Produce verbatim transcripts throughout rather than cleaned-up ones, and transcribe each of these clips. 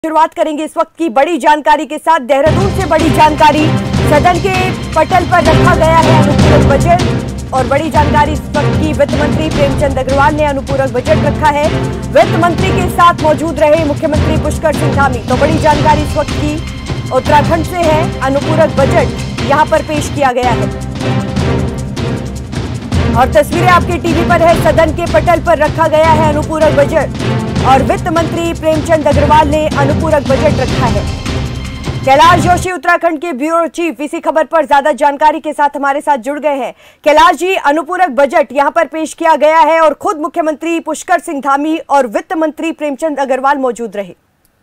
शुरुआत करेंगे इस वक्त की बड़ी जानकारी के साथ। देहरादून से बड़ी जानकारी, सदन के पटल पर रखा गया है अनुपूरक बजट। और बड़ी जानकारी इस वक्त की, वित्त मंत्री प्रेमचंद अग्रवाल ने अनुपूरक बजट रखा है। वित्त मंत्री के साथ मौजूद रहे मुख्यमंत्री पुष्कर सिंह धामी। तो बड़ी जानकारी इस वक्त की उत्तराखंड से है। अनुपूरक बजट यहां पर पेश किया गया है और तस्वीरें आपके टीवी पर है। सदन के पटल पर रखा गया है अनुपूरक बजट और वित्त मंत्री प्रेमचंद अग्रवाल ने अनुपूरक बजट रखा है। कैलाश जोशी उत्तराखंड के ब्यूरो चीफ इसी खबर पर ज्यादा जानकारी के साथ हमारे साथ जुड़ गए हैं। कैलाश जी, अनुपूरक बजट यहां पर पेश किया गया है और खुद मुख्यमंत्री पुष्कर सिंह धामी और वित्त मंत्री प्रेमचंद अग्रवाल मौजूद रहे।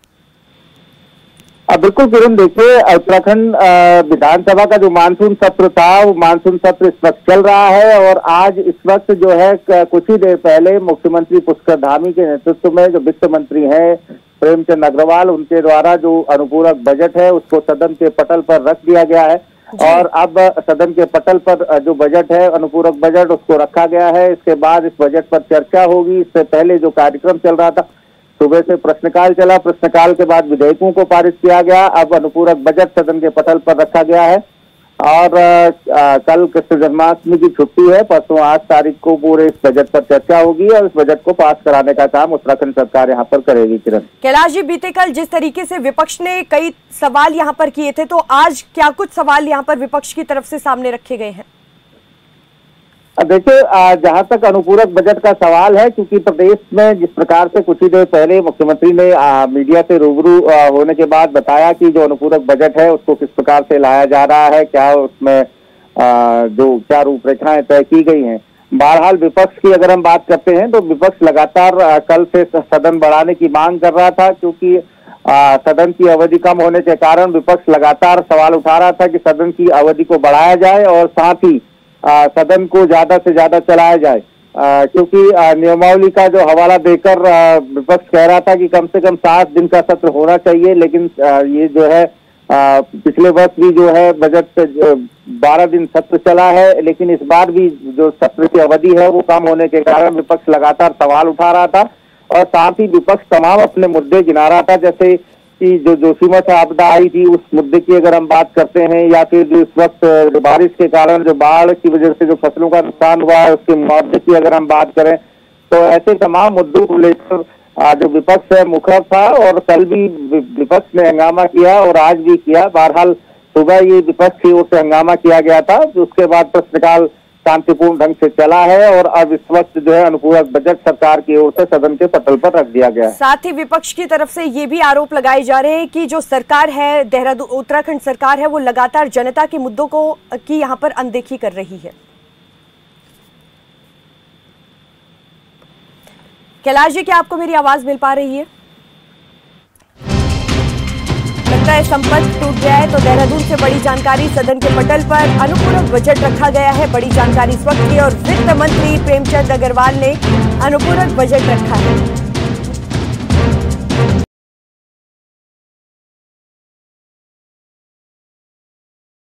बिल्कुल किरण, देखिए उत्तराखंड विधानसभा का जो मानसून सत्र था वो मानसून सत्र इस वक्त चल रहा है और आज इस वक्त जो है कुछ ही देर पहले मुख्यमंत्री पुष्कर धामी के नेतृत्व में जो वित्त मंत्री हैं प्रेमचंद अग्रवाल, उनके द्वारा जो अनुपूरक बजट है उसको सदन के पटल पर रख दिया गया है। और अब सदन के पटल पर जो बजट है अनुपूरक बजट उसको रखा गया है। इसके बाद इस बजट पर चर्चा होगी। इससे पहले जो कार्यक्रम चल रहा था, सुबह से प्रश्नकाल चला, प्रश्नकाल के बाद विधेयकों को पारित किया गया। अब अनुपूरक बजट सदन के पटल पर रखा गया है और आ, कल कृष्ण जन्माष्टमी की छुट्टी है। परसों आठ तारीख को पूरे इस बजट पर चर्चा होगी और इस बजट को पास कराने का काम उत्तराखंड सरकार यहाँ पर करेगी। किरण, कैलाश जी, बीते कल जिस तरीके से विपक्ष ने कई सवाल यहाँ पर किए थे, तो आज क्या कुछ सवाल यहाँ पर विपक्ष की तरफ से सामने रखे गए हैं? देखिए, जहां तक अनुपूरक बजट का सवाल है, क्योंकि प्रदेश में जिस प्रकार से कुछ ही देर पहले मुख्यमंत्री ने आ, मीडिया से रूबरू होने के बाद बताया कि जो अनुपूरक बजट है उसको किस प्रकार से लाया जा रहा है, क्या उसमें आ, जो क्या रूपरेखाएं तय की गई हैं। बहरहाल विपक्ष की अगर हम बात करते हैं तो विपक्ष लगातार आ, कल से सदन बढ़ाने की मांग कर रहा था, क्योंकि आ, सदन की अवधि कम होने के कारण विपक्ष लगातार सवाल उठा रहा था कि सदन की अवधि को बढ़ाया जाए और साथ ही आ, सदन को ज्यादा से ज्यादा चलाया जाए, आ, क्योंकि नियमावली का जो हवाला देकर विपक्ष कह रहा था कि कम से कम सात दिन का सत्र होना चाहिए। लेकिन आ, ये जो है आ, पिछले वर्ष भी जो है बजट बारह दिन सत्र चला है, लेकिन इस बार भी जो सत्र की अवधि है वो कम होने के कारण विपक्ष लगातार सवाल उठा रहा था और साथ ही विपक्ष तमाम अपने मुद्दे गिना रहा था, जैसे कि जो जोशीमठ आपदा आई थी उस मुद्दे की अगर हम बात करते हैं, या फिर जो इस वक्त बारिश के कारण जो बाढ़ की वजह से जो फसलों का नुकसान हुआ है उसके मुआवजे की अगर हम बात करें, तो ऐसे तमाम मुद्दों को लेकर जो विपक्ष है मुखर था और कल भी विपक्ष ने हंगामा किया और आज भी किया। बहरहाल सुबह ये विपक्ष की ओर से हंगामा किया गया था, उसके बाद प्रश्नकाल शांतिपूर्ण ढंग से चला है और अब इस वक्त जो है अनुपूरक बजट सरकार की ओर से सदन के पटल पर रख दिया गया है। साथ ही विपक्ष की तरफ से ये भी आरोप लगाए जा रहे हैं कि जो सरकार है, देहरादून उत्तराखंड सरकार है, वो लगातार जनता के मुद्दों को की यहाँ पर अनदेखी कर रही है। कैलाश जी, क्या आपको मेरी आवाज मिल पा रही है? लगता है संपर्क टूट गया है। तो देहरादून से बड़ी जानकारी, सदन के पटल पर अनुपूरक बजट रखा गया है। बड़ी जानकारी इस वक्त की और वित्त मंत्री प्रेमचंद अग्रवाल ने अनुपूरक बजट रखा है।